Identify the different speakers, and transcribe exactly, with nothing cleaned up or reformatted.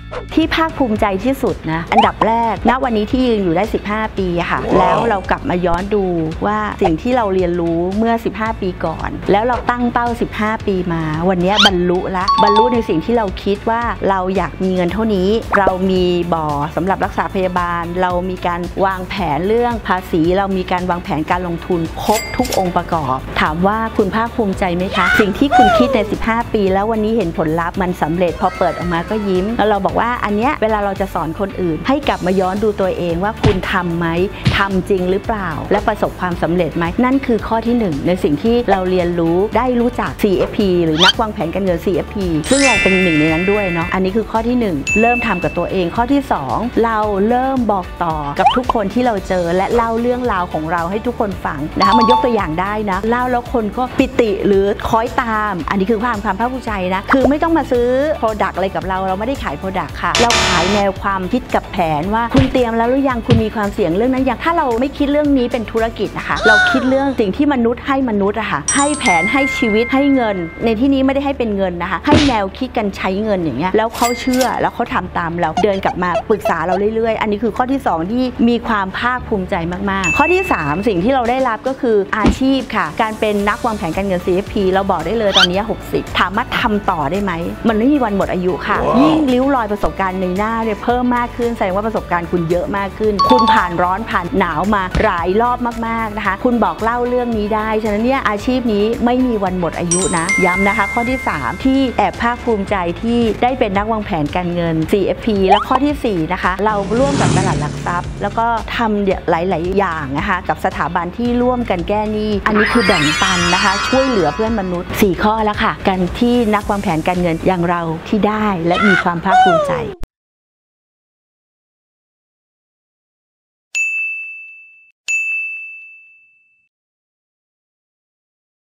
Speaker 1: ที่ภาคภูมิใจที่สุดนะอันดับแรกณวันนี้ที่ยืนอยู่ได้สิบห้าปีค่ะ wow. แล้วเรากลับมาย้อนดูว่าสิ่งที่เราเรียนรู้เมื่อสิบห้าปีก่อนแล้วเราตั้งเป้าสิบห้าปีมาวันนี้บรรลุละบรรลุในสิ่งที่เราคิดว่าเราอยากมีเงินเท่านี้เรามีบ่อสำหรับรักษาพยาบาลเรามีการวางแผนเรื่องภาษีเรามีการวางแผนการลงทุนครบทุกองค์ประกอบถามว่าคุณภาคภูมิใจไหมคะสิ่งที่คุณคิดในสิบห้าปีแล้ววันนี้เห็นผลลัพธ์มันสำเร็จพอเปิดออกมาก็ยิ้มแล้วเราบอกว่าอันเนี้ยเวลาเราจะสอนคนอื่นให้กลับมาย้อนดูตัวเองว่าคุณทำไหมทำจริงหรือเปล่าและประสบความสำเร็จไหมนั่นคือข้อที่หนึ่งในสิ่งที่เราเรียนรู้ได้รู้จัก ซี เอฟ พี หรือนักวางแผนการเงิน ซี เอฟ พี ซึ่งเราเป็นหนึ่งในนั้นด้วยเนาะอันนี้คือข้อที่หนึ่งเริ่มทำกับตัวเองข้อที่สองเราเริ่มบอกต่อกับทุกคนที่เราเจอและเล่าเรื่องราวของเราให้ทุกคนฟังนะคะมันยกตัวอย่างได้นะเล่าแล้วคนก็ปิติหรือคอยตามอันนี้คือความความภาคภูมิใจนะคือไม่ต้องมาซื้อ Product อะไรกับเราเราไม่ได้ขาย Product ค่ะเราขายแนวความคิดกับแผนว่าคุณเตรียมแล้วหรือยังคุณมีความเสี่ยงเรื่องนั้นอย่างถ้าเราไม่คิดเรื่องนี้เป็นธุรกิจนะคะเราคิดเรื่องสิ่งที่มนุษย์ให้มนุษย์อะค่ะให้แผนให้ชีวิตให้เงินในที่นี้ไม่ได้ให้เป็นเงินนะคะให้แนวคิดกันใช้เงินอย่างเงี้ยแล้วเขาเชื่อแล้วเขาทำตามเราเดินกลับมาปรึกษาเราเรื่อยๆอันนี้คือข้อที่สองที่มีความภาคภูมิใจมากๆข้อที่สามสิ่งที่เราได้รับก็คืออาชีพค่ะการเป็นนักวางแผนการเงิน ซี เอฟ พี เราบอกได้เลยตอนนี้หกสิบถามว่าทำต่อได้ไหมมันไม่มีวันหมดอายุค่ะ wow. ยิ่งริ้วรอยประสบการณ์ในหน้าเนี่ยเพิ่มมากขึ้นแสดงว่าประสบการณ์คุณเยอะมากขึ้นคุณผ่านร้อนผ่านหนาวมาหลายรอบมากๆนะคะคุณบอกเล่าเรื่องนี้ได้ฉะนั้นเนี่ยอาชีพนี้ไม่มีวันหมดอายุนะย้ำนะคะข้อที่สามที่แอบภาคภูมิใจที่ได้เป็นนักวางแผนการเงิน ซี เอฟ พี และข้อที่สี่นะคะเราร่วมกับตลาดหลักทรัพย์แล้วก็ทำหลายๆอย่างนะคะกับสถาบันที่ร่วมกันแก้หนี้อันนี้คือแบ่งปันนะคะช่วยเหลือเพื่อนมนุษย์สี่ข้อแล้วค่ะกันที่นักวางแผนการเงินอย่างเราที่ได้และมีความภาคภูมิใจ